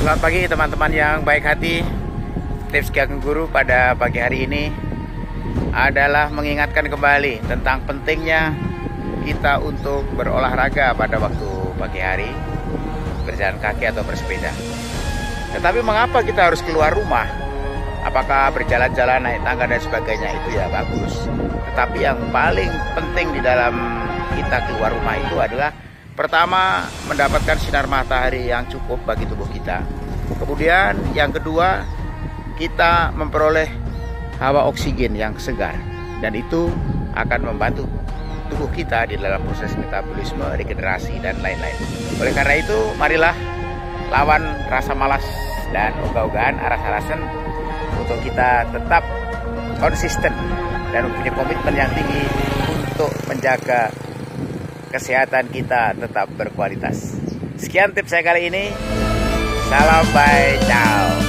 Selamat pagi teman-teman yang baik hati. Tips Ki Guru pada pagi hari ini adalah mengingatkan kembali tentang pentingnya kita untuk berolahraga pada waktu pagi hari, berjalan kaki atau bersepeda. Tetapi mengapa kita harus keluar rumah? Apakah berjalan-jalan, naik tangga dan sebagainya itu ya bagus. Tetapi yang paling penting di dalam kita keluar rumah itu adalah pertama, mendapatkan sinar matahari yang cukup bagi tubuh kita. Kemudian yang kedua, kita memperoleh hawa oksigen yang segar. Dan itu akan membantu tubuh kita di dalam proses metabolisme, regenerasi, dan lain-lain. Oleh karena itu, marilah lawan rasa malas dan ogah-ogahan, aras-arasan untuk kita tetap konsisten dan mempunyai komitmen yang tinggi untuk menjaga kesehatan kita tetap berkualitas. Sekian tips saya kali ini. Salam, bye, ciao.